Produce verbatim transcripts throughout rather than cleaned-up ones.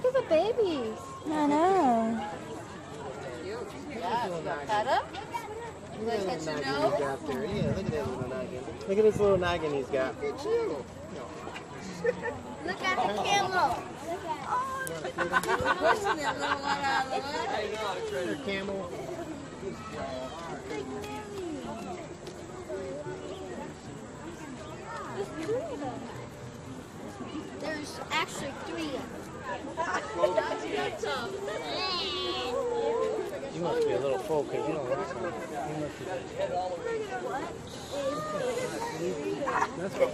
at the babies. I know. Yeah, you got that up? Look at that little noggin he's got there. Yeah, look at that little noggin. Look at this little noggin he's got. Look at you. Look at the camel. Your camel. There's actually three of them. You must be a little full because you don't like them. You must be. That's what.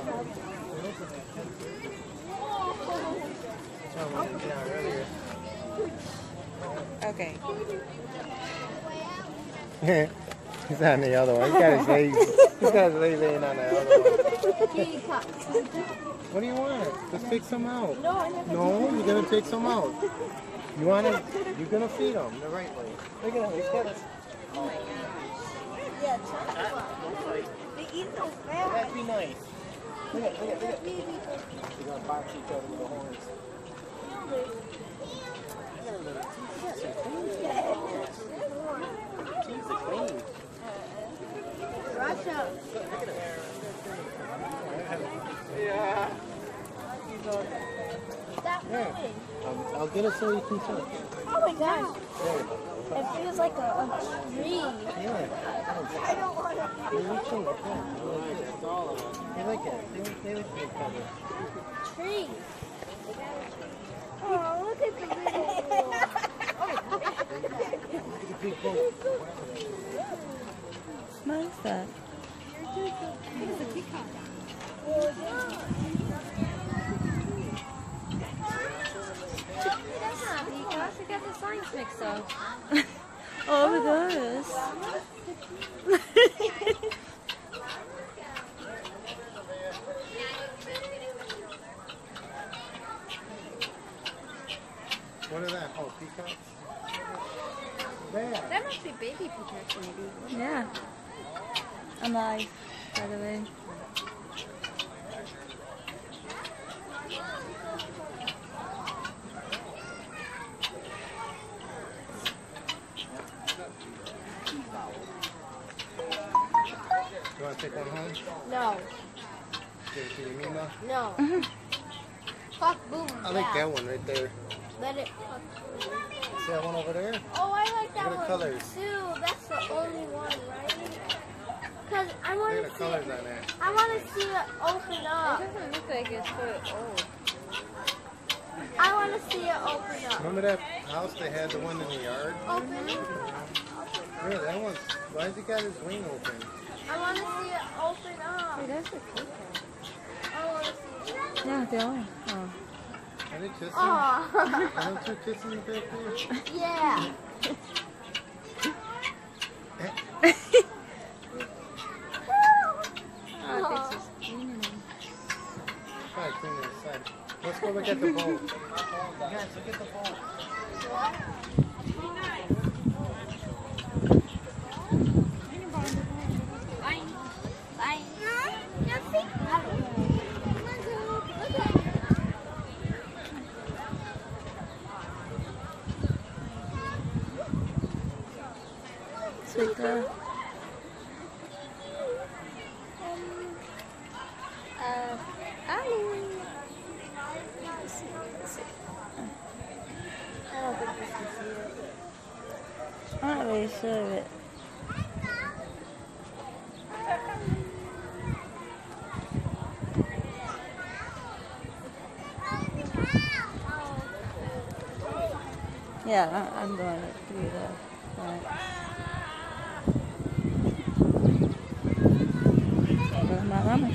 Okay. He's on the other one. He's got his legs. He's got his legs laying on the other one. What do you want? Let's take some out. No, I never. No, you're gonna take some out. You wanna? You're gonna feed them the right way. Look at him. He's got us. Oh my God. Yeah, tell they eat so fast. That'd be nice. Look at, look at, look at. They're gonna box each other with the horns. Teeth are clean. Russia. Yeah. Stop moving. I'll, I'll get it so you can see. Oh my gosh. There. It feels like a, a tree. Yeah. I don't want to. You're reaching up there. They like that. They, they like to cover. Tree. Oh, look at the little. Big boat. What is that? It's a peacock. That's not a peacock. I got the signs mixed up. Oh my goodness. What are that? Oh, peacocks? There. That must be baby peacocks, maybe. Yeah. Alive, by the way. You want to take one home? No. Give it to your Mima? No. Mm-hmm. Fuck boom. I like that one right there. Let it. See that one over there? Oh, I like that Look at one the colors. too. That's the only one, right? Because I want Look to at the see colors it. on that. I want to see it open up. It doesn't look like it's so old. I want to see it open up. Remember that house they had, the one in the yard? Open up. Really, that one's, why has he got his wing open? I want to see it open up. Wait, that's a peacock. I want to see it. Yeah, they are. Oh. Are they kissing? Oh. Are those two kissing back there? Yeah. Oh, this is cleaning them. Probably clean it inside. Let's go look at the boat. Guys, look at the boat. Sweet girl. Uh, I don't think we can see it. I'm not really sure of it. Yeah, I- I'm going through the front. Where's my mama?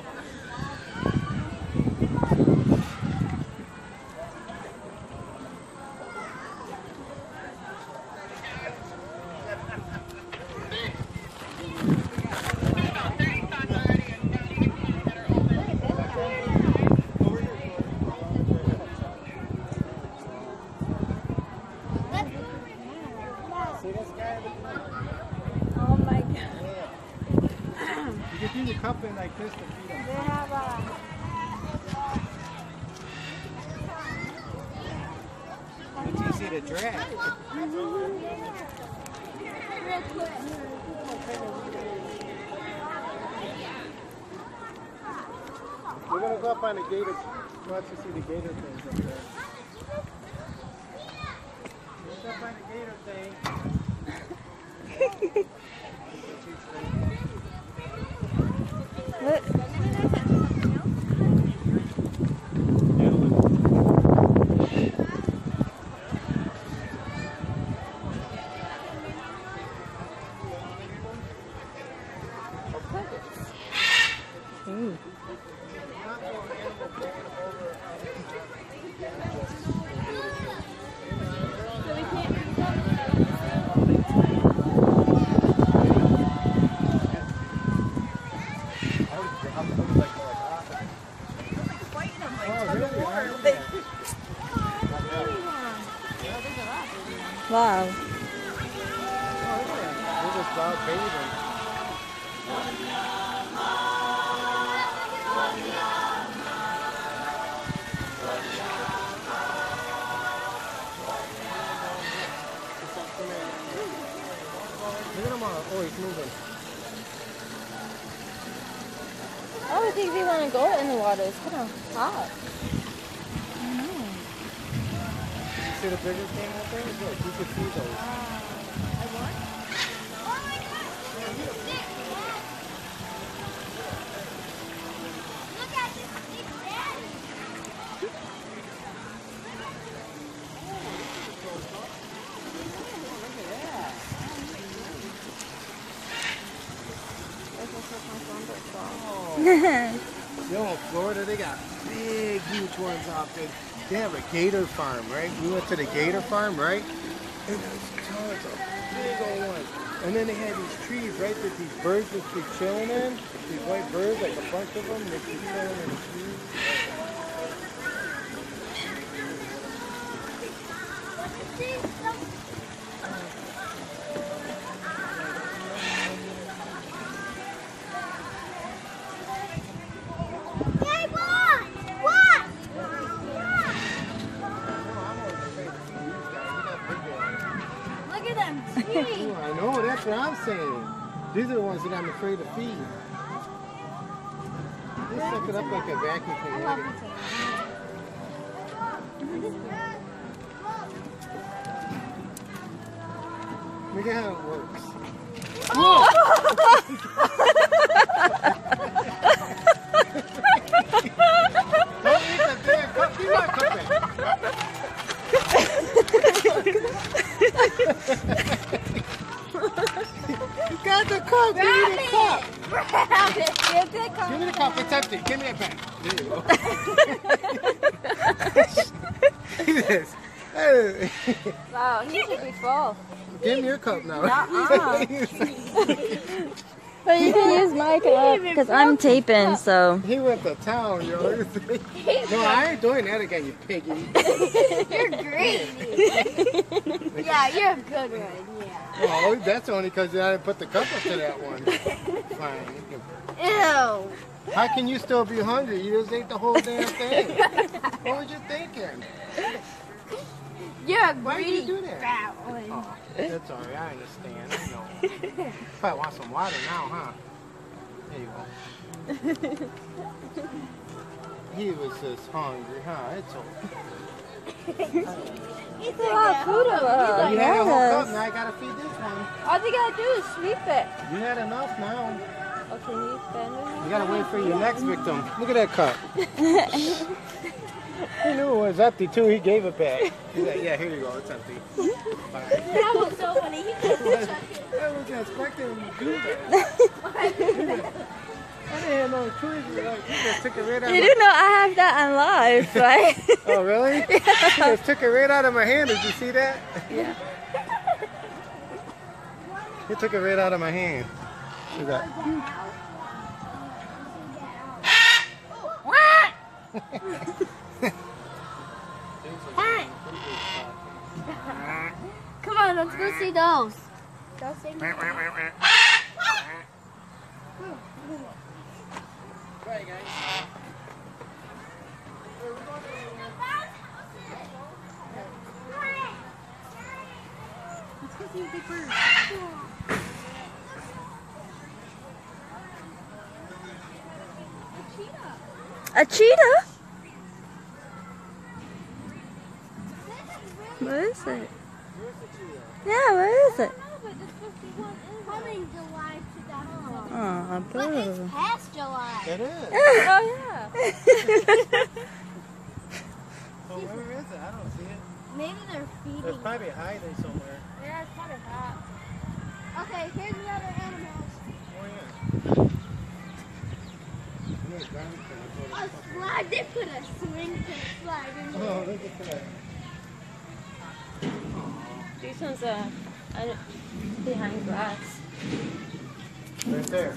See this guy? Oh my god. You can do the cup in like this to feed them. They have a. see the giraffe. We're gonna go up on the gator. We want to see the gator things up there. Let's go up on the gator thing. Look. Ooh. Wow. We're just out bathing. Look at him all. Oh, he's moving. I don't think they want to go in the water. It's kind of hot. I know. You see the bigger thing out there? Look, you can see those. Yo, in Florida, they got big, huge ones out there. They have a gator farm, right? We went to the gator farm, right? And there's tons of big old ones. And then they had these trees, right, that these birds would be chilling in. These white birds, like a bunch of them, they'd be chilling in the trees. Ooh, I know, that's what I'm saying. These are the ones that I'm afraid to feed. They suck it up like a vacuum cleaner. Look at how it works. Oh! Don't eat that damn cup. You want cup it. You got the cup. Give me the cup. Grab it. Give the cup. Give me the cup. It's empty. Give me that back. There you go. This. Wow, he should be full. Give me your cup now. Uh-uh. But you can use my cup because I'm taping, so. He went to town, yo. No, I ain't doing that again, you piggy. You're great. Yeah, you're a good one. Yeah. Oh, that's only because I didn't put the cup up to that one. Fine. You can... Ew. How can you still be hungry? You just ate the whole damn thing. What was you thinking? You're a Why did greedy you do that? fat one. Oh, that's all right. I understand. I know. Probably want some water now, huh? There you go. He was just hungry, huh? It's okay. He's a lot of food over You there. had a whole Yes. cup, now I gotta feed this one. All you gotta do is sweep it. You had enough now. Oh, can you bend it? You gotta wait for your next victim. Look at that cup. He knew it was empty too. He gave it back. He's like, yeah, here you go. It's empty. Bye. That was so funny. He could have chucked it. I wasn't expecting him to do that. I didn't have no choice. Like, he just took it right out You of do know I have that on live, right? my... Oh, really? He just took it right out of my hand. Did you see that? Yeah. He took it right out of my hand. See that? Come on, let's go see those. Those things. Bye, guys. A cheetah? Where is it? Yeah, where is it? Coming July two thousand seven. Oh, But it's boo. past July. It is. Oh, yeah. Well, where is it? I don't see it. Maybe they're It's feeding. probably hiding somewhere. Yeah, it's kind of hot. Okay, here's the other animals. Oh, yeah. A slide. They put a swing to slide in Oh, there. look at that. These ones are uh, behind glass. Right there.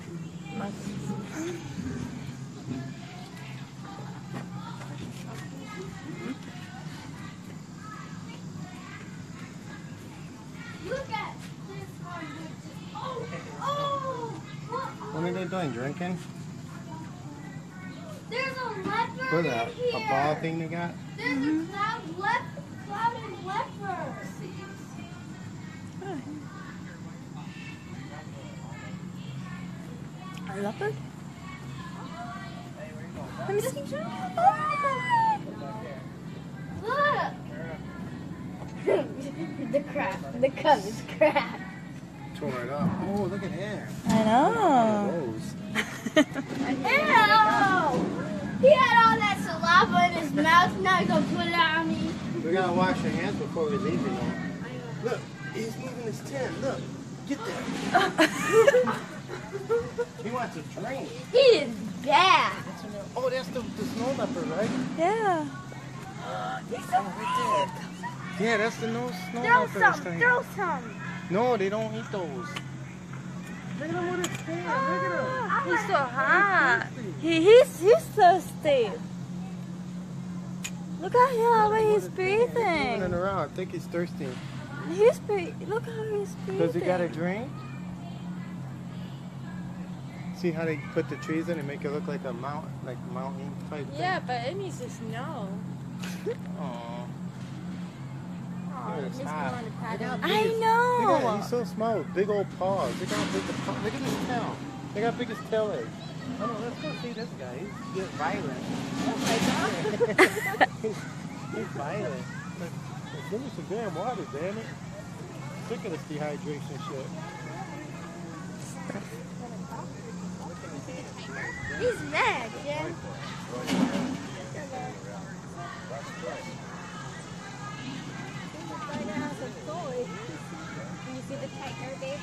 Look at this one. Oh, oh, what? What are they doing? Drinking? There's a leopard What is that? in here. A ball thing they got? There's a cloud lep clouded leopard. A leopard? Let me see. Look. The crab. The cub is crab. Tore it up. Oh, look at him. I know. Those. Ew! He had all that saliva in his mouth. Now he's gonna put it on me. We gotta wash our hands before we leave, you know. Look, he's moving his tin. Look, get that. He wants a drink. He is bad. Oh, that's the, the snow leopard, right? Yeah. Yeah, that's the no snow Throw leopard some. thing. Throw some. No, they don't eat those. Look at him with his tail. Look at him. He's so hot. He, he's, he's thirsty. Look at how way he's He's breathing. running around. I think he's thirsty. He's bre- Look how he's breathing. Does he got a drink? See how they put the trees in and make it look like a mount, like mountain type thing? Yeah, but it needs to snow. Aww. Oh, It's it makes me hot. want to pat Look how him. big I his- Look at know. that. He's so small with big old paws. Look how big the paw. Look at his tail. Look how big his tail is. Oh no, let's go see this guy. He's get violent. Oh my god. he's, he's violent. Like, give me some damn water, damn it. Sick of this dehydration shit. He's mad, Jen. Can you see the tiger, babe?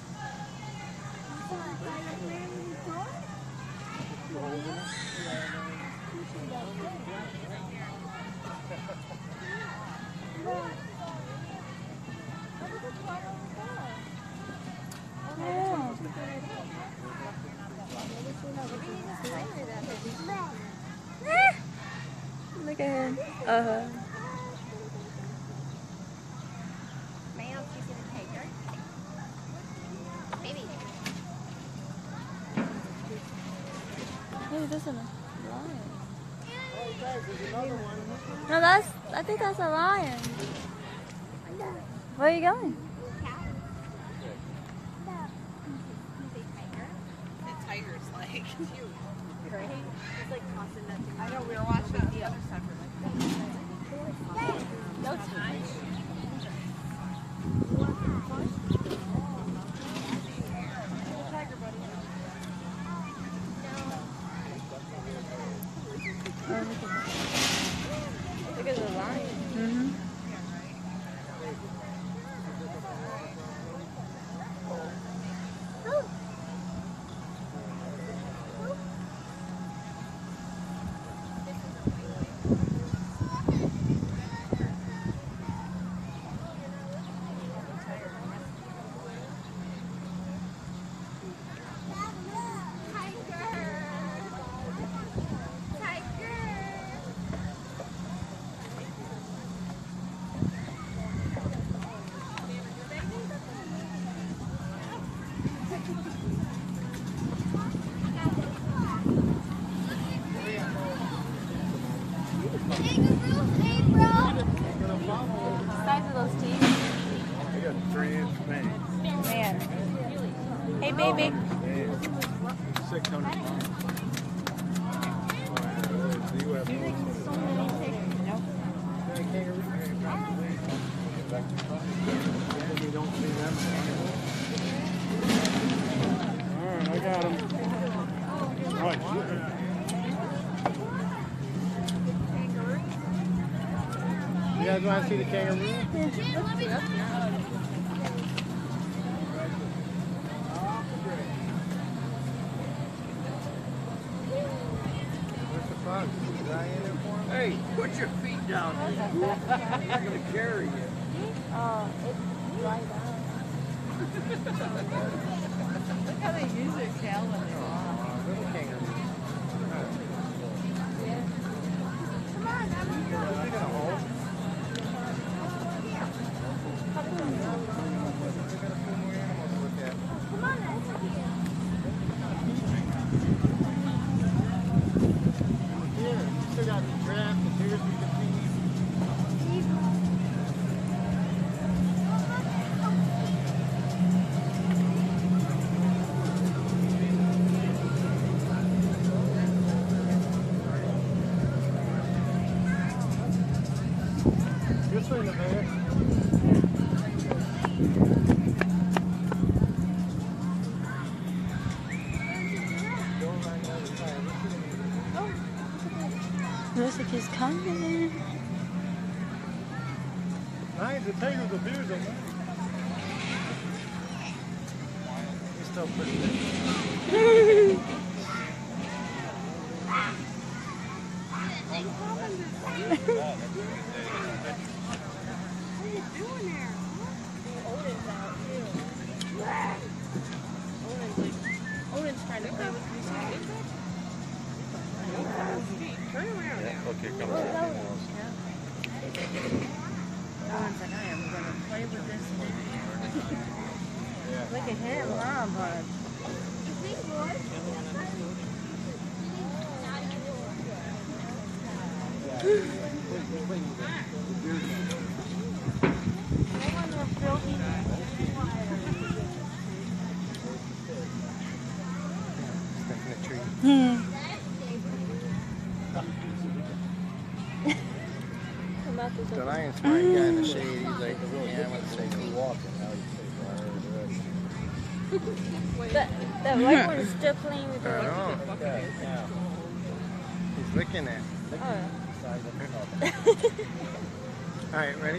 Look at him. Uh-huh. Ma'am, she's gonna take her. Baby. Hey, this is a lion. Oh, guys, there's another one. No, that's, I think that's a lion. Where are you going? The tiger's like cute. Right? It's like tossing that thing. I know, we were watching the other side. No time. Look at the lion. Mm-hmm. Hey, bro. Size of those teeth. three inch man. Man. Hey, baby. Man. six hundred pounds. So you have more. You don't see them. Alright, I got him. Right. You guys want to see the kangaroo? Where's the frog? Is I in there for him? Hey, put your feet down. I'm going to carry you. Oh, it's dry down. Look how they use their tail when they walk. Oh, little kangaroo. Come on, I'm They got a hole. Come on, over here. Here, you still got the giraffe, the deers we can feed. This way in the back. Looks like he's coming. Lions, the tigers, the bears, I'm not. He's still pretty big. Owen's trying to play with me. Turn around now. Okay, come on. Owen's like, I am going to play with this now. Look at him, huh, bud? Stuck in a tree. Hmm. The lion's smart guy in the shade. He's like, yeah, I'm going to say no walking. That, that white one is still playing with I the know. He's licking it. Oh. Alright, ready?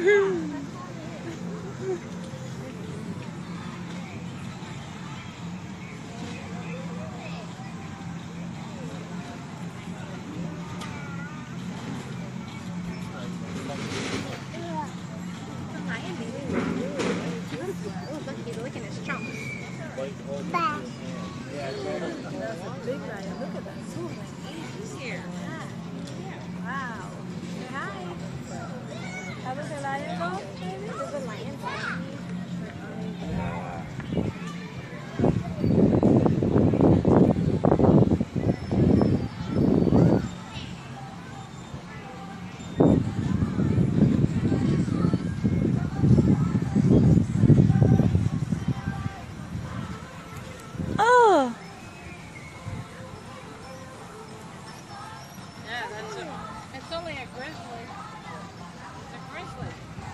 He's licking his chunks. Here. Wow. Say hi. How does the lion go? There's a lion. Oh! Yeah, that's a, it's only a grizzly. It's a grizzly.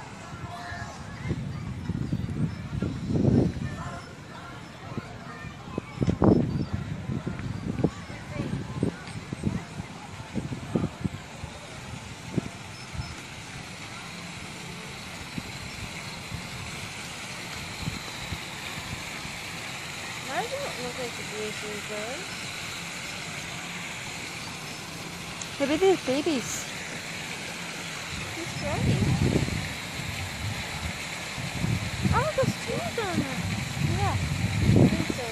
Why does it look like a grizzly bird? Maybe they're babies. He's ready. Oh, there's two of them. Yeah. I think so.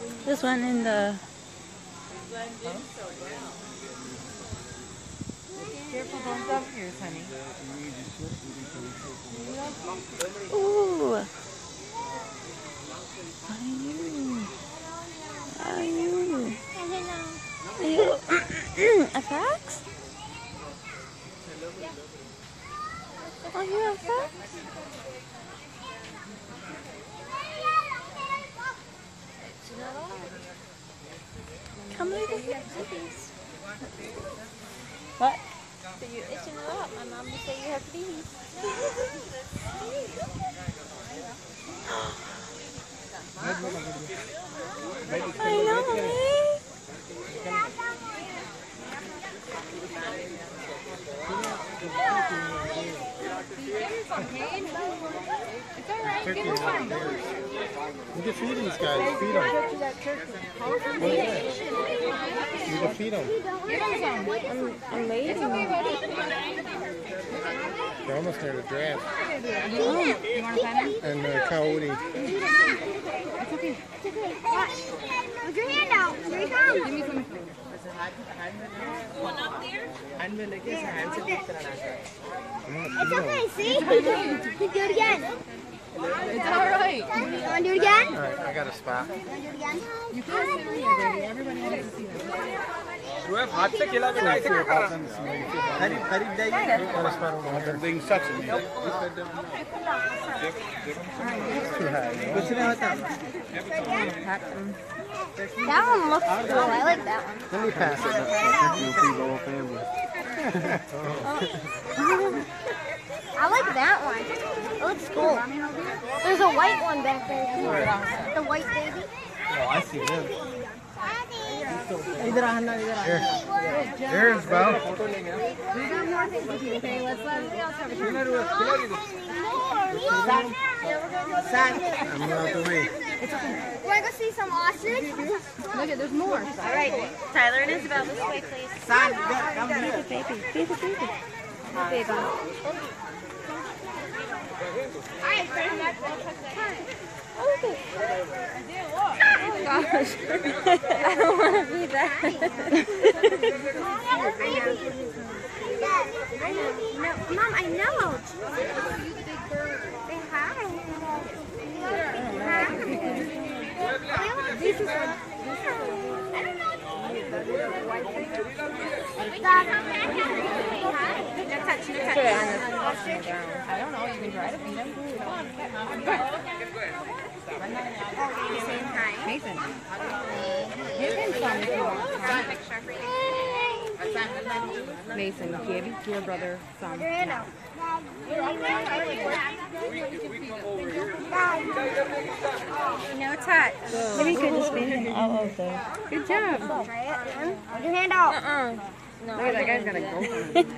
This one in the. Careful, don't dump yours, honey. Ooh. How are you? How are you? Are you a fax? Are you a fax? Come look at this. What? So you're itching it up. My mom would say you have fleas. I know, eh? It's alright, give him some. You can feed these guys. Feed them. You can feed them. Give him some. I'm, I'm waiting. It's okay, buddy. They're almost near the draft. You want to pet him? And the coyote. It's okay. Watch. Put your hand out. Here he comes. Give me some. One up there? It's okay, see? Do it again. It's alright. You want to do it again? Alright, I got a spot. You want to do it again? You can't sit here, baby. Everybody has to see this. شوف हाथ से खिला के नहीं सकता खरीद खरीद जाइए दिन सच में कुछ नहीं होता That one looks cool. I like that one. let me pass it you'll feed the whole family I like that one. It looks cool. There's a white one back there too. The white baby. oh I see him इधर आना इधर आना there's Bo Okay, let's let everybody else have a turn. I'm out the way Want to go see some ostrich? Look at, there's more. All right, Tyler and Isabel, this way, please. son Be the baby. Be the baby. Baby. Alright, Oh, gosh. I don't want to be that. Mom, I know. Say hi. This is I don't know. Dad, No touch, no touch. Put it on the I don't know, you can try to feed him. Come on. say hi. Mason. Give him some if you want. Mason, give your brother some. Your hand out. No touch. Maybe you could just feed him all of them. Good job. Try it. Put your hand out. Uh-uh. No. Look at that guy's got a goat.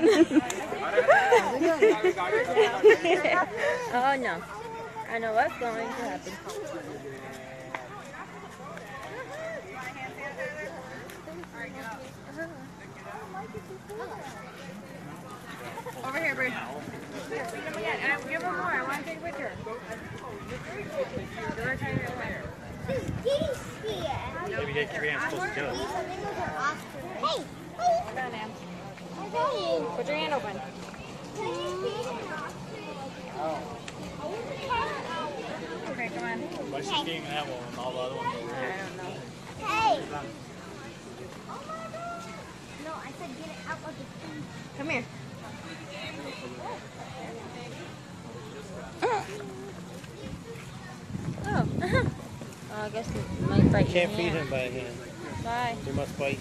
Oh, no. I know what's going to happen. Over here, Bruce. Give her more. I want to take a picture. Geese here. Maybe get your hands close to Geese, I think those are ostriches. Hey, hey. Put your hand open. Okay, come on. Why she's getting that one and all the other ones over here? Hey. Oh my God. No, I said get it out of the thing. Come here. Oh. Oh, I guess it might bite you can't your feed hand. him by hand Bye. you must bite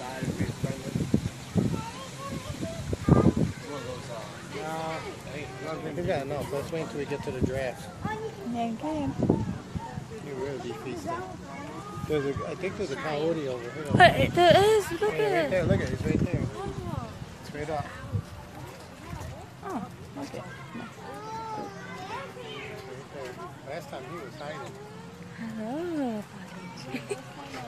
no we got enough let's wait until we get to the draft Okay. you really be feasting there's a, I think there's a coyote over here But there is. Look yeah, right at it. there look at it it's right there it's right up Oh, okay. last time he was hiding Hello, buddy.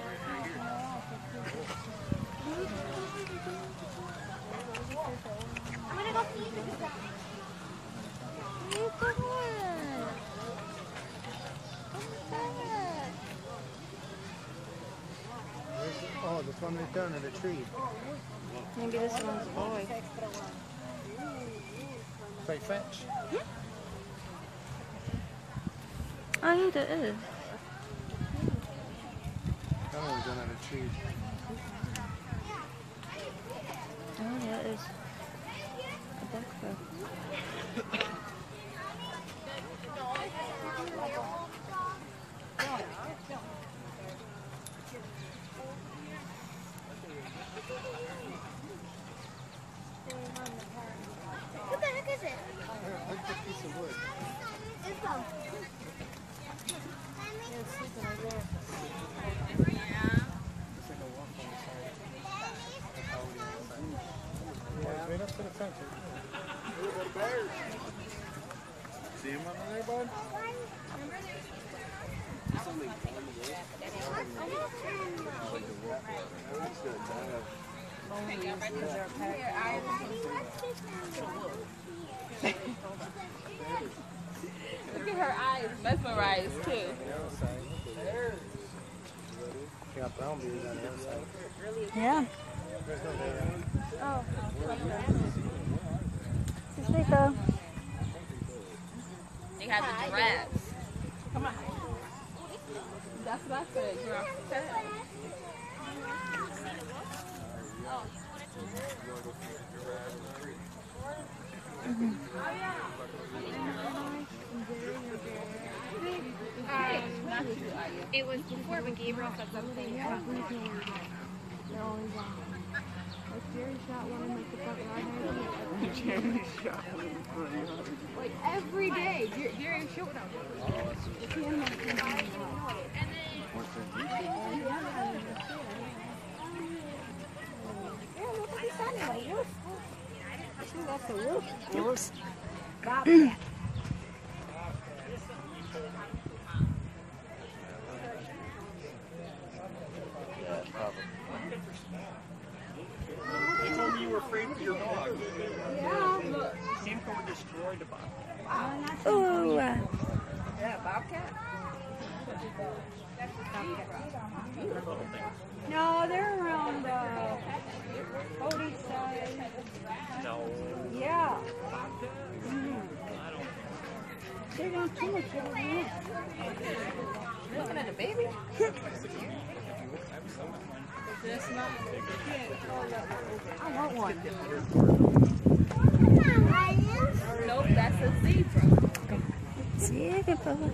I'm gonna go feed the duck. You go ahead. Go ahead. Which one is down in the tree? Maybe this one's a boy. Play fetch. Oh, yeah, there is. That one's down in the tree. Oh, yeah, it is. A blackbird. What the heck is it? Look at the piece of wood. It's a... It's like a walk on the side. That's how it is. Yeah, right up to the fence. Little bears. See him under there, bud? Look at her eyes, mesmerized too. You got brown bears on the other side. Yeah. There's no bear. Oh. It's right there. They have the giraffes. Come on. That's what I said. Giraffe. It was before, but Gabriel said something. They're always on. Like Jerry shot one in like the front yard. Jerry shot one in the front yard. Like every day, Jer- Jerry shot them. The camera came on. Yeah, look at the sunlight. Look. I think that's a roof. Yours. They told me you were afraid for your dog. Yeah. He came over and destroyed the bobcat. Ooh. Yeah, bobcat. No, they're around uh, Bodie side. No. Yeah. Mm. They don't too much of a Looking at a baby? I want one. Nope, that's a zebra. Sí, qué pasa.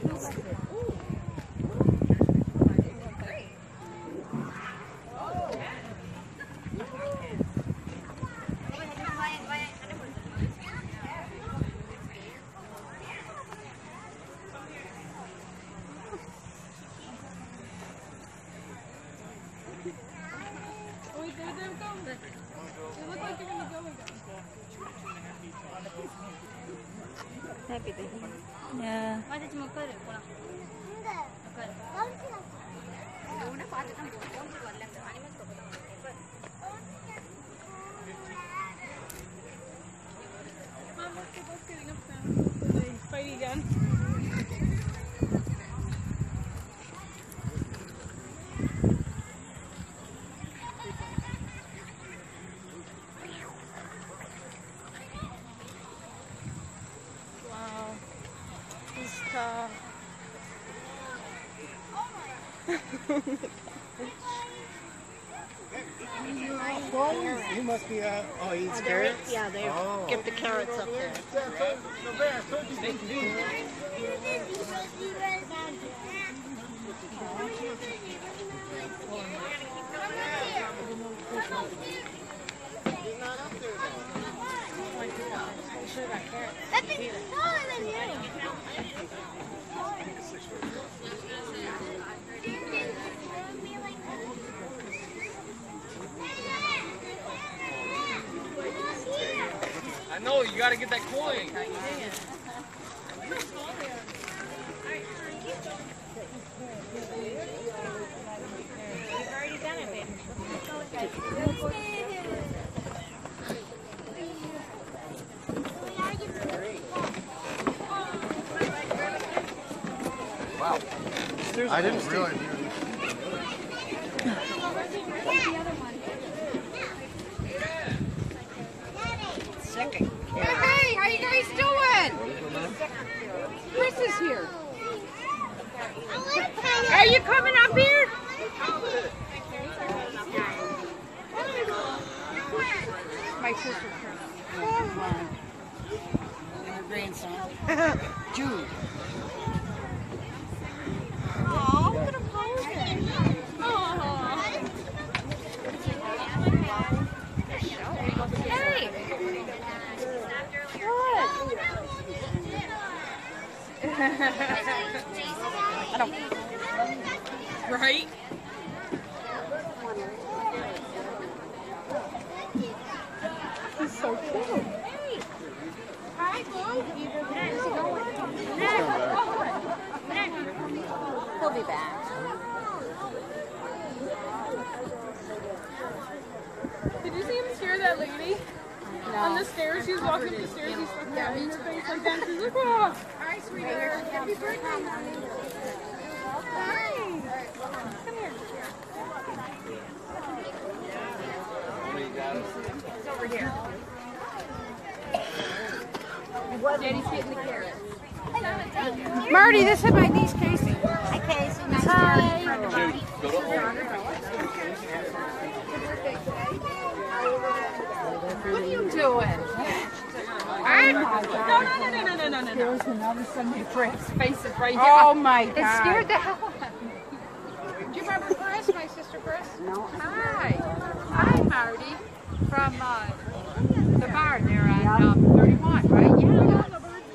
Happy to hear. Yeah. Fight again. Wow. He's tough. He must be, uh, oh, he eats carrots? Yeah, they Oh. get the carrots up there. No bear, I told you they can do it. He's not up there That thing's taller than you. I know, you gotta get that coin. I didn't realize. Hey, hey, how you guys doing? Chris is here. Are you coming up here? My sister Chris. And her grandson. Jude. Aw, look at him posing. Aw. Hey. I don't. Right? This is so cute. Hi, Boo. He'll be back. Did you see him scare that lady? No. On the stairs, she was walking up the stairs, he stuck that in her face like that. She's like, oh. Hi, sweetheart. Happy birthday. Hi. Come here. It's over here. Daddy's getting the carrot. Marty, this is my niece Casey. Hi, Casey. Nice to meet you. What are you doing? No, no, no, no, no, no, no, no. Girls, and all of a sudden your friend's face is right here. Oh my God. It scared the hell out of me. Do you remember Chris, my sister Chris? No. Hi. Hi, Marty. From uh, the bar there on um, thirty-one, right? Yeah.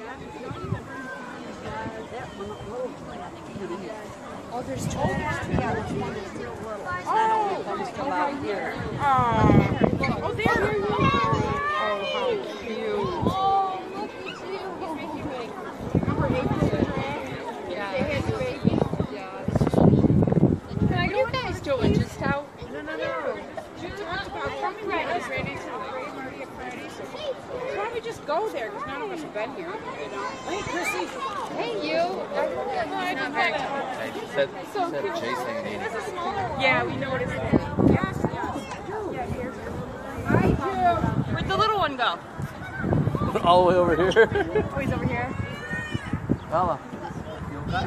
Oh, there's two. Oh, oh, right here. Oh, oh, there you go. Oh, how cute. Oh, look at you. Remember April? Yeah. They had the baby? Yeah. Can I go? What are you guys doing? Just out? No, no, no. You talked about coming right us ready to the party Marty at Freddy's. Why don't we just go there? Because none of us have been here. You know? Hey, Chrissy. Hey, you. I don't have Hey, she said, she said chasing me. Yeah, we know what it's like. Yes, yes. Yeah, here's Hi, Jim. Where'd the little one go? All the way over here. Oh, he's over here. Bella. Yeah,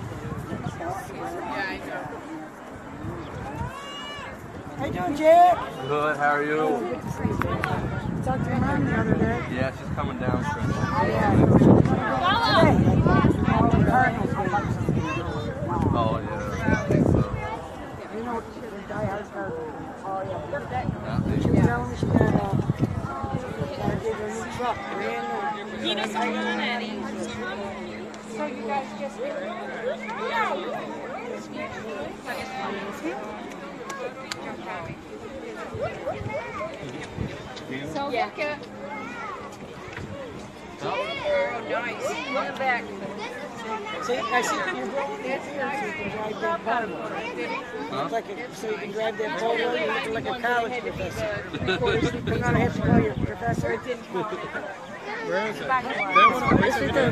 I know. How you doing, Jay? Good, how are you? Talked to your mom the other day. Yeah, she's coming down. Oh, yeah. I think so. You know, the diehard Cardinals. Oh, yeah. Yeah. She was telling me she got, uh, got her new truck. Brand new. He doesn't want any. So you guys just So Yeah. look at. Oh, nice. Look back. See, I see that you're going there so you can drive that bottom. It's like a, so you can drive that boat wheel, you're looking like a college professor. You're going to have to call your professor. Where is it? That one. Right there.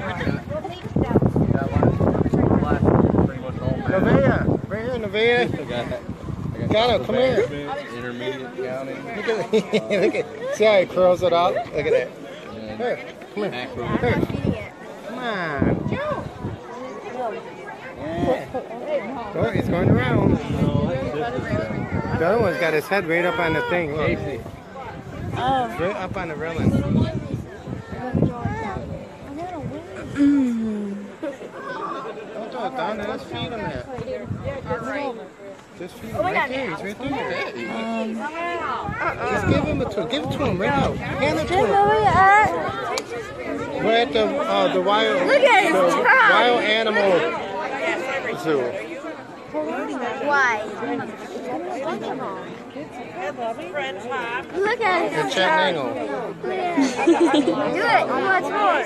Nevaeh. Right here, Nevaeh. Ghana, come here. Intermediate county. Look at it. Look at see how he curls it up? Look at that. Here, come here. Here. Come on. Yeah. Oh, he's going around. The other one's got his head right up on the thing. Look. Oh. Right up on the railing. Don't throw it down there. Let's feed him there. Just feed him right there. He's right there. Just give him a toy. Give it to him right now. Hand it to him. We're at the uh, the wild Look at his the tongue. wild animal zoo. Why? Look at In his Chattanooga. tongue. Do it. One more.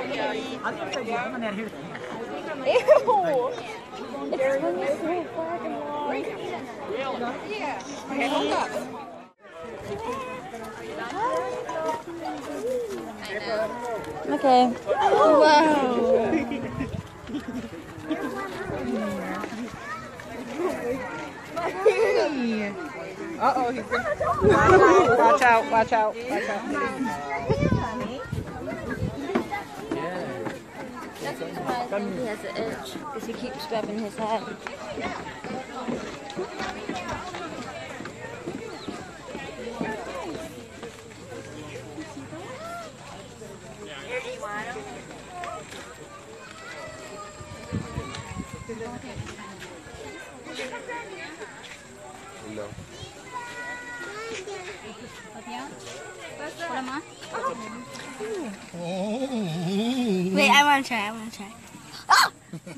Ew. It's really so fucking long. Yeah. Okay, hold up. Okay. Wow. Uh oh, he's watch out, watch out, watch out. I think he has an itch because he keeps rubbing his head. No. Wait, I want to try. I want to try. Oh!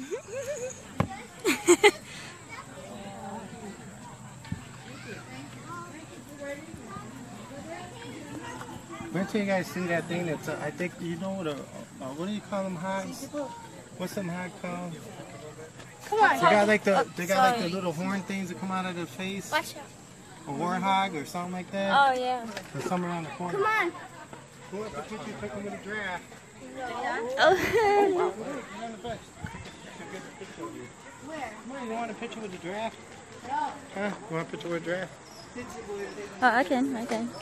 Wait till you guys see that thing that's, uh, I think, you know what, a, uh, what do you call them hogs? What's them hog called? Come on. They got like the, they got like the little horn things that come out of their face. Watch out. A warthog or something like that. Oh, yeah. Or somewhere around the corner. Come on. Who wants to put you pick them with a giraffe? Oh. Where? Come on, you want a picture with a giraffe? No. Huh? You want a picture with a giraffe? Oh, I can. I can.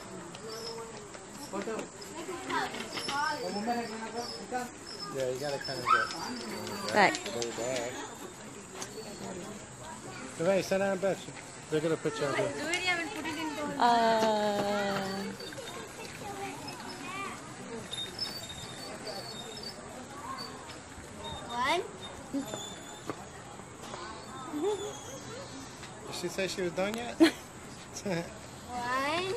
Yeah, you gotta kind of go Back. go back. Hey, sit down, bet you. They're gonna put you on there. Uh. One. Did she say she was done yet? One.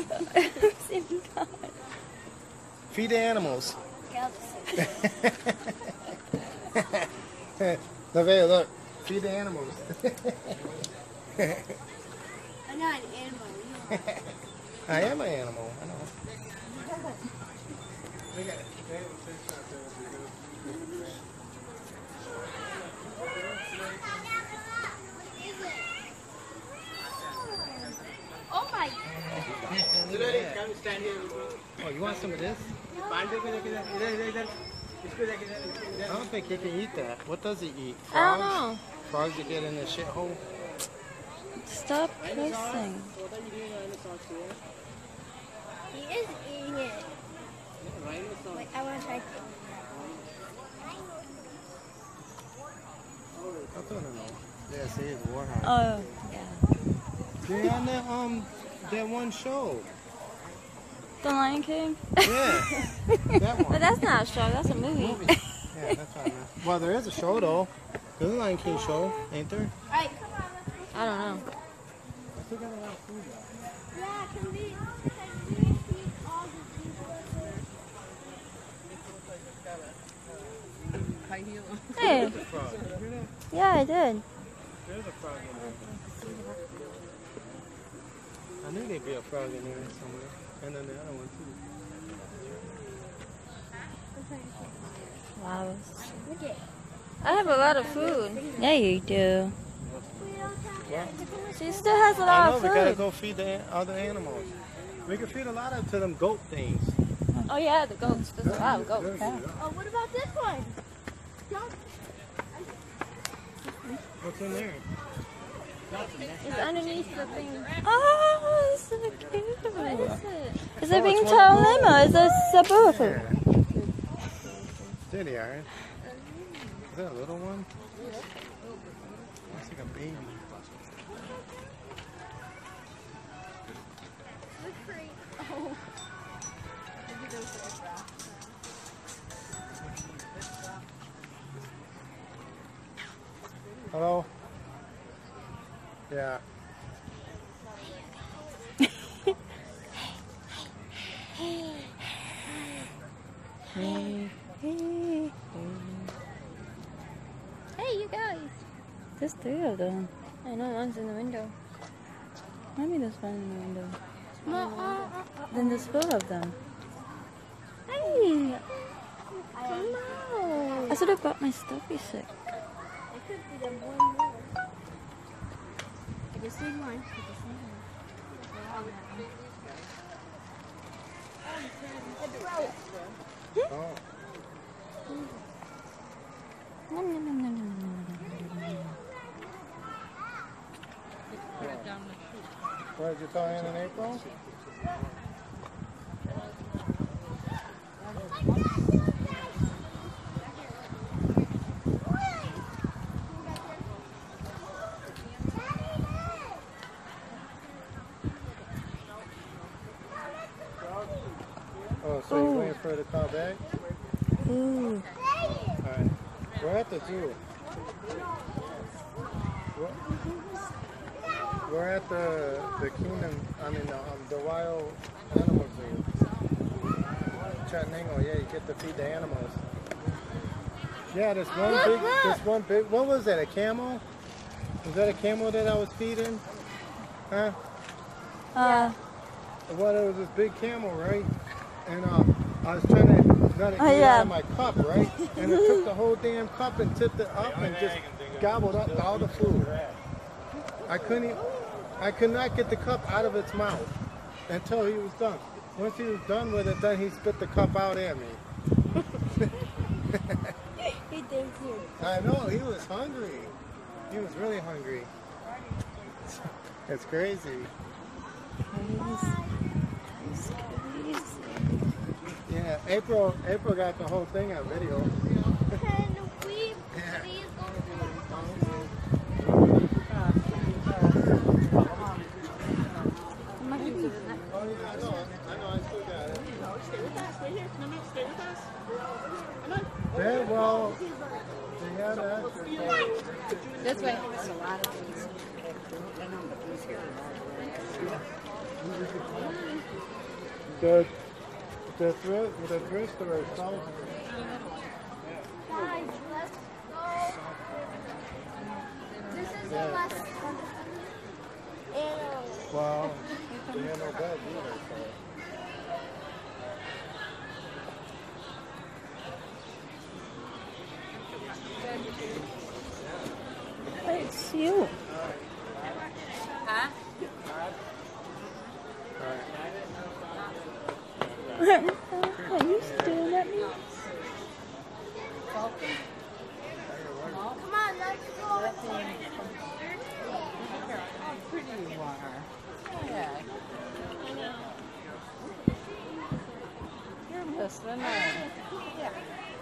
Feed the animals. Nevaeh, look. Feed the animals. I'm not an animal. I am an animal. I know. Oh my. Oh, you want some of this? I don't think he can eat that. What does he eat? Frogs? I don't know. Frogs that get in the shithole? Stop pressing. He is eating it. Wait, I want to try. I don't know. Yeah, see, it's warthog. Oh, yeah. They're on that, um, that one show. The Lion King? Yeah. That one. But that's not a show, that's a movie. Yeah, that's what I meant. Well, there is a show, though. There's a Lion King show, ain't there? Alright, come on. I don't know. I still got a lot of food, though. Yeah, can we, can we eat all the people? Hey. There's a frog. You know? Yeah, I did. There's a frog in there. I knew there'd be a frog in there somewhere. And then the other one, too. Wow. Look at it. I have a lot of food. Yeah, you do. Yeah. She still has a I lot know, of we gotta food. go feed the other animals. We can feed a lot of to them goat things. Oh, yeah, the goats. There's a lot of goats. Yeah. Oh, what about this one? Don't. What's in there? It's underneath the thing. Oh, it's so cute. What is it? Is it being told limo? Is it sabufu? There they are. Is that a little one? Looks like a baby. Hello? Yeah. Hey, hey, hey, you guys. There's three of them. I know one's in the window. Maybe there's one in the window. No, uh, uh, Then there's four of them. Hey! Hello! I should have got my stuffy sick. it could be the one more. I just need one. I just need one. Oh. Nom, nom, nom, nom, nom, nom, nom, What, did you tell Ann in April? We're at the zoo. We're, we're at the the Kingdom. I mean, the, um, the Wild Animal Zoo. Chattanooga. Yeah, you get to feed the animals. Yeah, this one Look, big. look. This one big. What was that? A camel? Was that a camel that I was feeding? Huh? Uh, Well, there was this big camel, right? And uh, I was trying to let it Oh, get yeah. out of my cup, right? And it took the whole damn cup and tipped it up and just gobbled up all the food. I couldn't, e- I could not get the cup out of its mouth until he was done. Once he was done with it, then he spit the cup out at me. he thinks you. I know, he was hungry. He was really hungry. It's crazy. Yeah, April April got the whole thing on video. Can we please go to the Oh, yeah, I know, I know, I still got it. Stay with us. Wait here. Can I not stay with us? Very well, they had an extra. This way. The the thrift the thrift store is thousand. Guys, let's go. This is the Yeah. last one. Ew. Well, they had no beds either. So. It's you. Huh? Are you staring at me? Come on, let's go. How pretty you are. Yeah. You're listening. Yeah.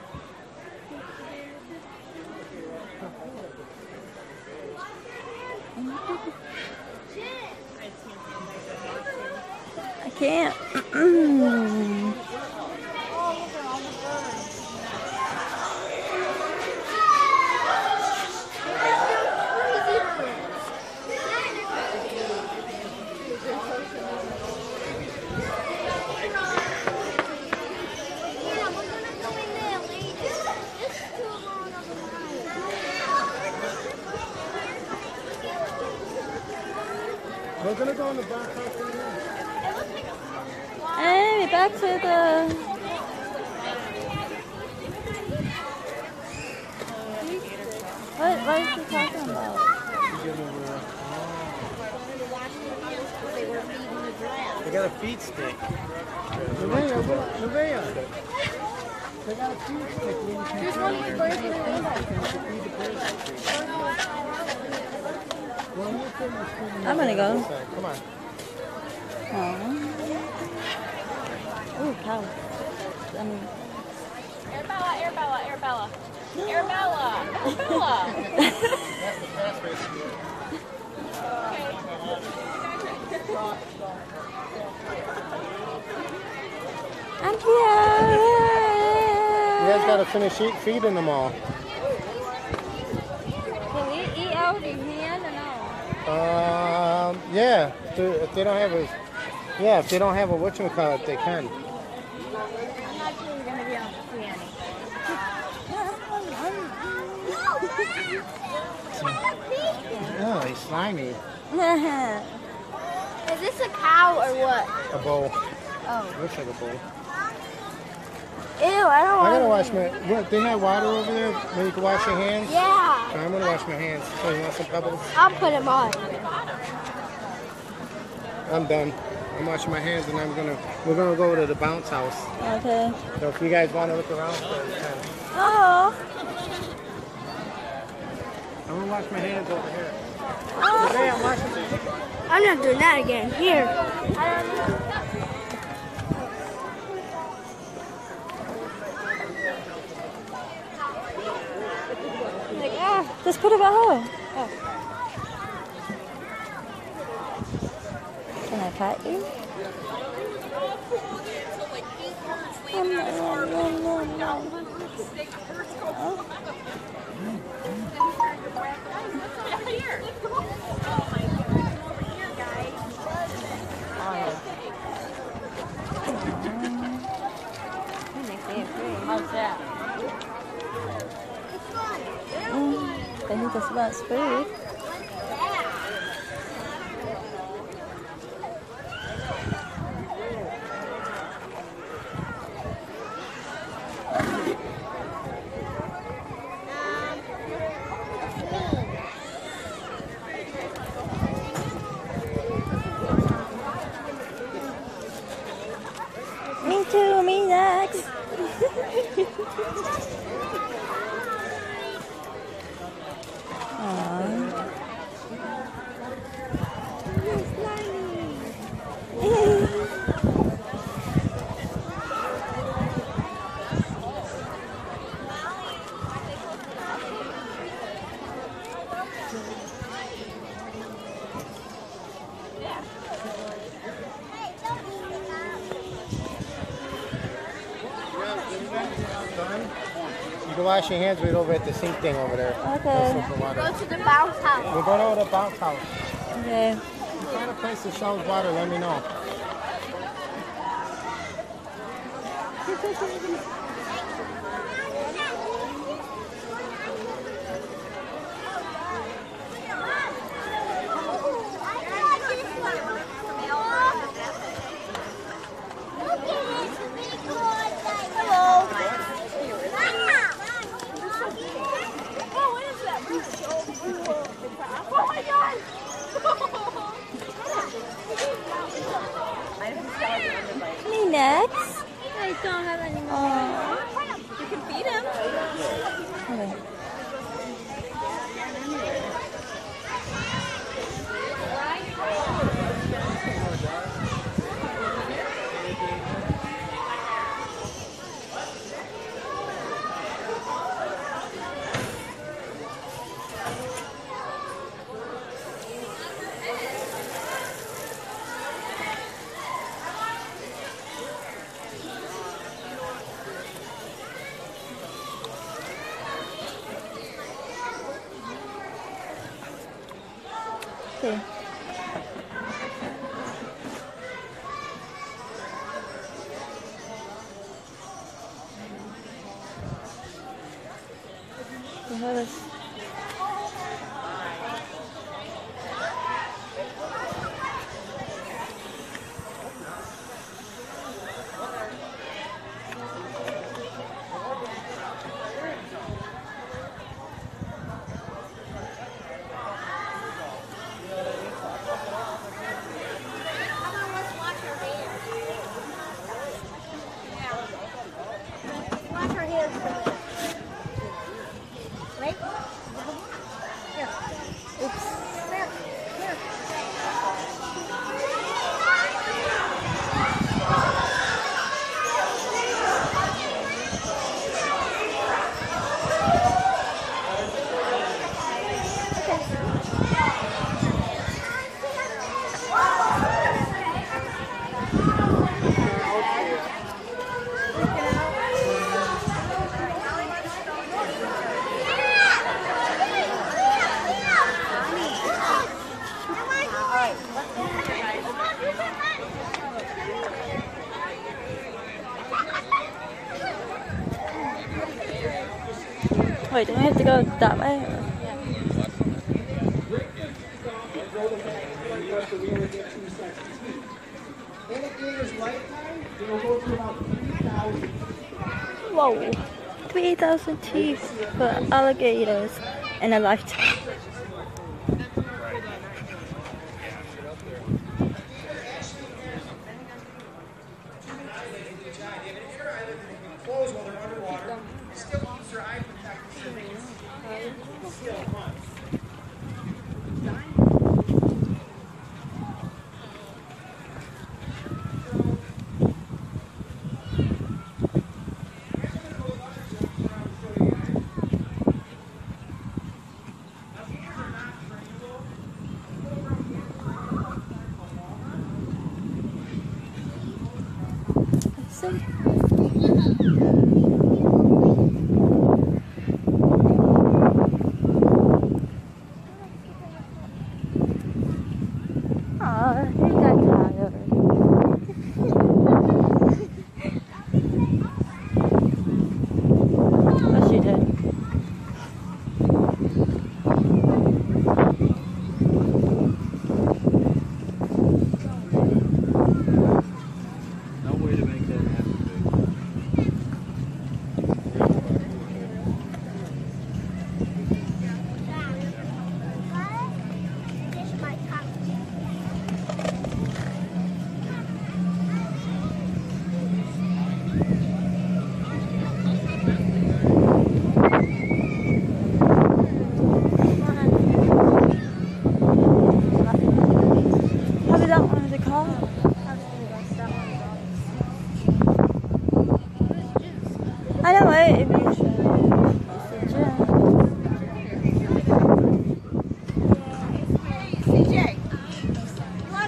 I can't. Yeah, we're gonna go in there later. It's too long of a line. We're gonna go in the back house right now. Hey, back to the. What, what is she talking about? They got a feed stick. Nevaeh, look, Nevaeh. They got a feed stick. There's one for birds and I'm gonna go. Come on. Oh, ooh, cow. I mean, Arabella, Arabella, Arabella. Arabella, Arabella. That's the fast race. I'm here. You guys gotta finish eat, feeding them all. Can we eat out of hand or no? Um, yeah. If they, if they don't have a, yeah, if they don't have a whatchamacallit, they can. I'm not even gonna be able to see any. Oh, he's slimy. Is this a cow or what? A bowl. Oh. Looks like a bowl. Ew, I don't I want gotta wash my. What? They have water over there where you can wash your hands. Yeah. So I'm gonna wash my hands. So you want some pebbles? I'll put them on. I'm done. I'm washing my hands and I'm gonna. We're gonna go to the bounce house. Okay. So if you guys want to look around, so you can. Oh. I'm gonna wash my hands over here. Oh. Hey, I'm washing my hands. I'm not doing that again. Here. Like, ah, just put it at home. Oh. Can I cut you? Um, no, no, no, no. How's that? Mm, I think that's about food. Me too, me next. You can wash your hands right over at the sink thing over there. Okay. Go to the bounce house. We're going over to the bounce house. Okay. If you find a place that sells water, let me know. Me next. I don't have any more. Oh. You can feed him. Okay. Okay. Yes. Wash your hands for me. Right? Here. Oops. Here. Here. Wait, do we have to go that way? Or? Whoa, three thousand teeth for alligators in a lifetime. Close while they're underwater. Still keeps your eye protected. Still months. See?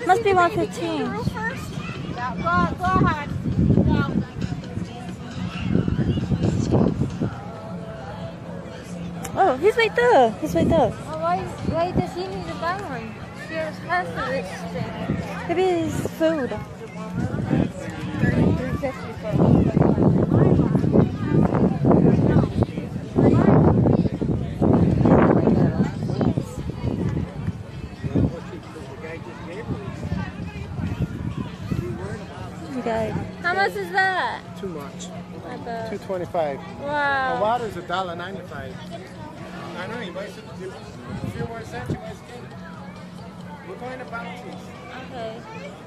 Must be one fifteen. Girl first? Yeah, go, go ahead. Oh, he's right there. He's right there. Oh, why, why does he need to buy one? She has half of this thing. Maybe it's food. thirty-three fifty for Okay. How much is that? Too much. Like a, Two twenty-five. The wow. water's a dollar ninety-five. I know you might a few more cents. You might skip. We're going to bounties. Okay.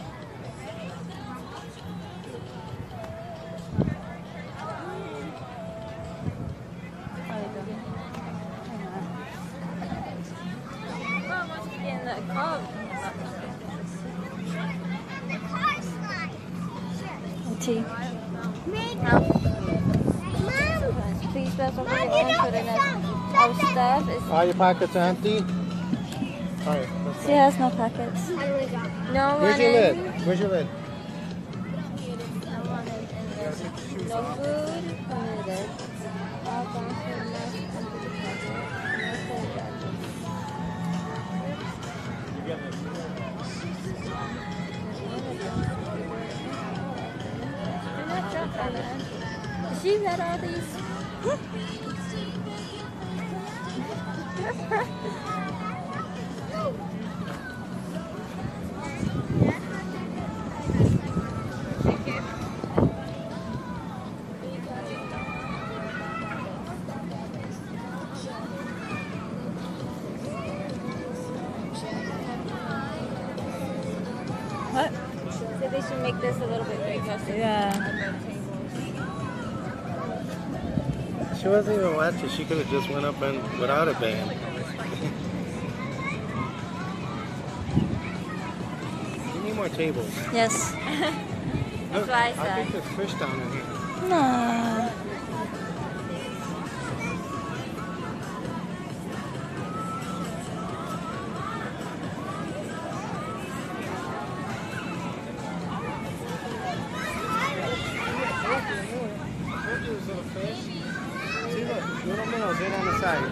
Mom wants to get in that car. Tea. Please pass over the orange for the next. Our staff is All your pockets are empty? All right. She has no packets. no Where's your running. lid? Where's your lid? No food permitted. All bathroom must enter the pocket. No food gadgets. Do not drop on it. Has she read all these? What? So they should make this a little bit bigger. So Yeah. She wasn't even watching. She could have just went up and without a band. We need more tables. Yes. Look, what I I said. think there's fish down in here. No. There's little fish. See, look, little minnows right on the side.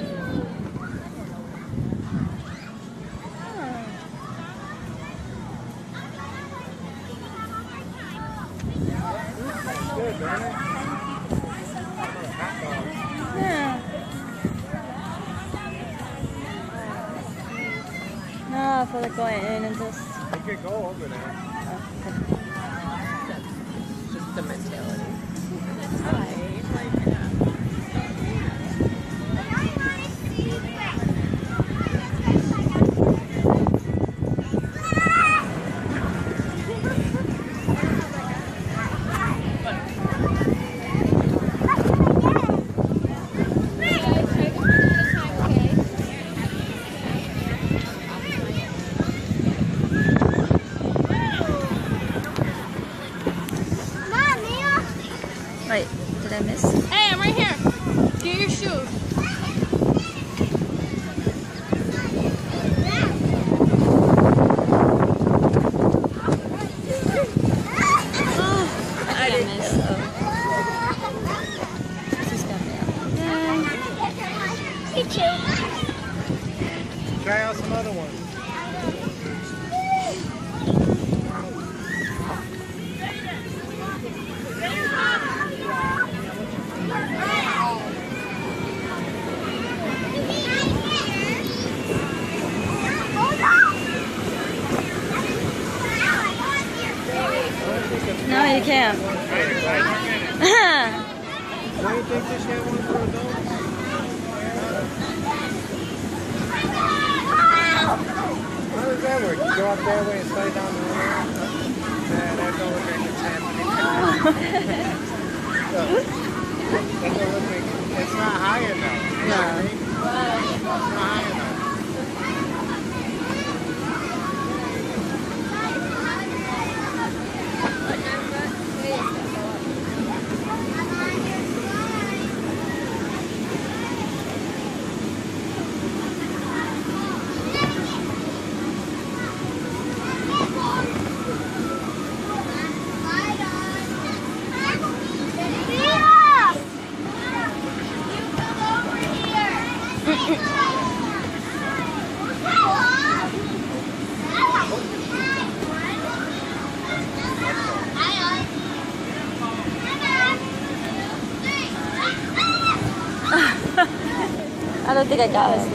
Good, man. Yeah. No, I feel like going in and just. You could go over there. Just the mentality. Wait, did I miss? Hey, I'm right here. Get your shoes. I did miss. Oh. She's got me out. Try out some other ones. No, you can't. Don't you think this had one for adults? How does that work? You go up that way and slide down the road? Yeah, that don't look like it's happening. Look, that don't look like it's not high enough. You know what I mean? It's not high enough. think I got it.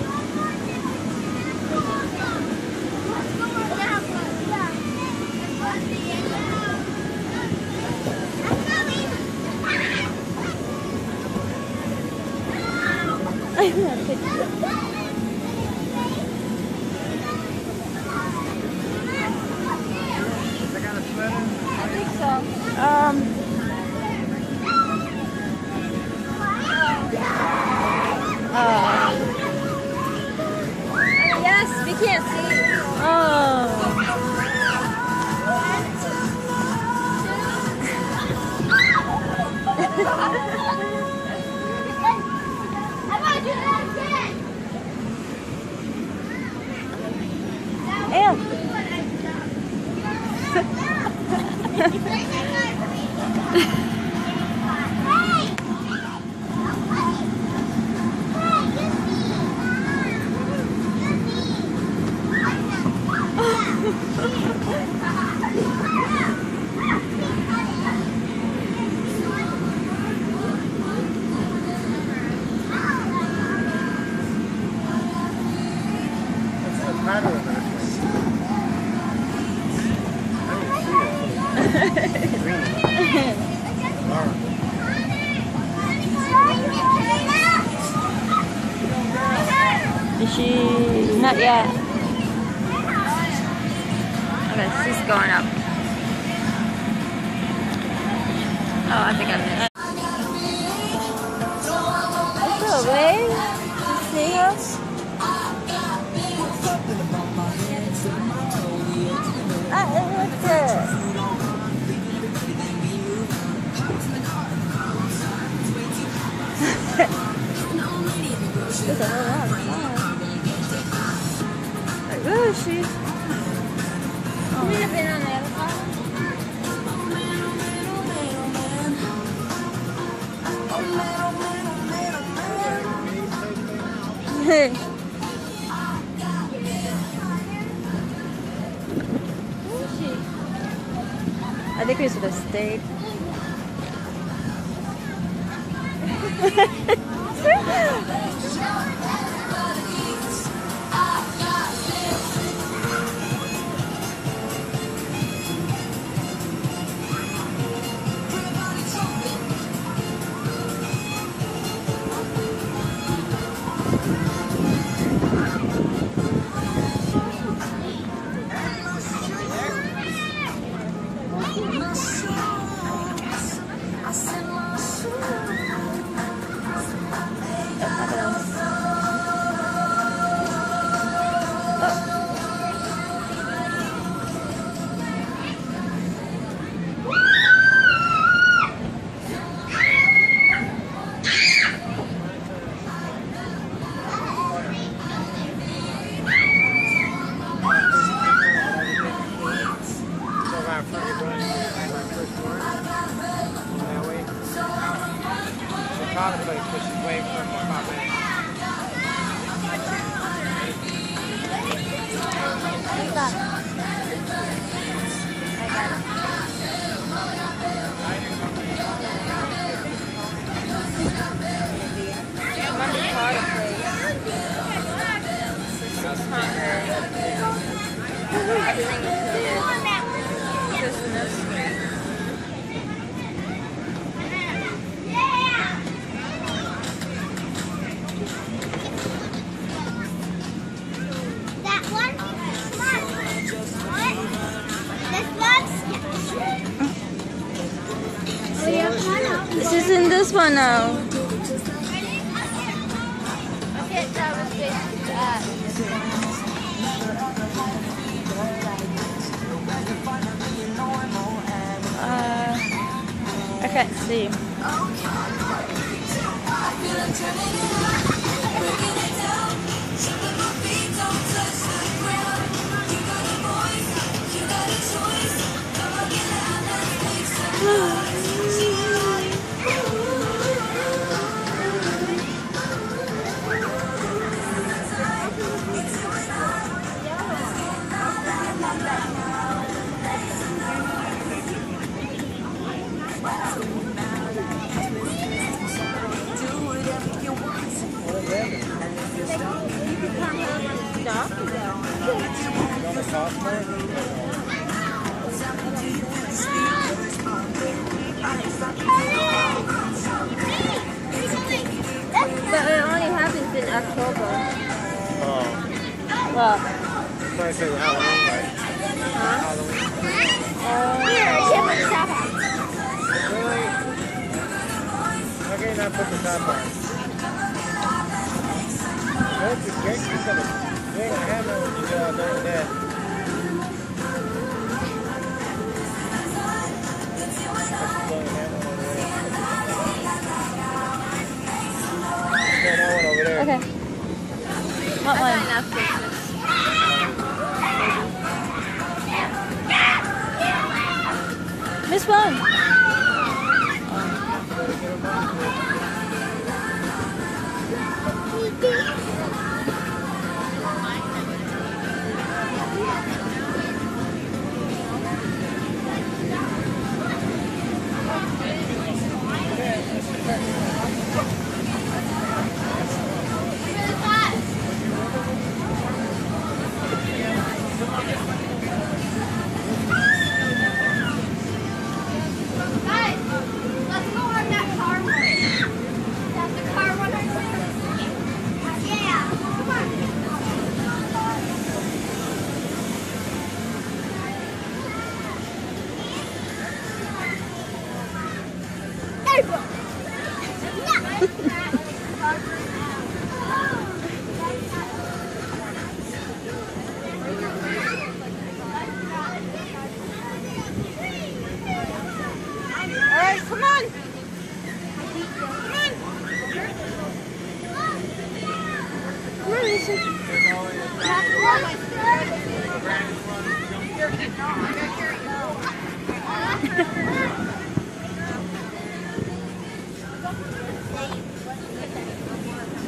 Um. Uh. Yes, we can't see. Oh. I want to do that again. And. What's the pattern of that Is she not yet? Okay, she's going up. Oh, I think I missed. Is there a way to see us? Ah, what's it? There's a whole lot of fun. Like, where is she? Oh. We have been on the other side. Hey. Where is she? I think we should have stayed. contemplating because she's waiting for him to pop in. What's that? I got it. Everything is Christmas. That one? What? This one? This is in this one now. I can't tell which way it's at. Uh, I can't see. talking about? Don't it cost more? But it only happens in October. Oh. Well, I'm trying to say Halloween, right? huh? Halloween. Really? Why can't you not put the top on? That's the cake. You gotta, you ain't gonna have that when you get out there with that. That one over there. Okay. What one? Enough Christmas. Miss one. Alright, come on! Come on! Come on, Lisa.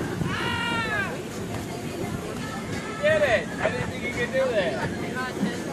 Did it! I didn't think you could do that.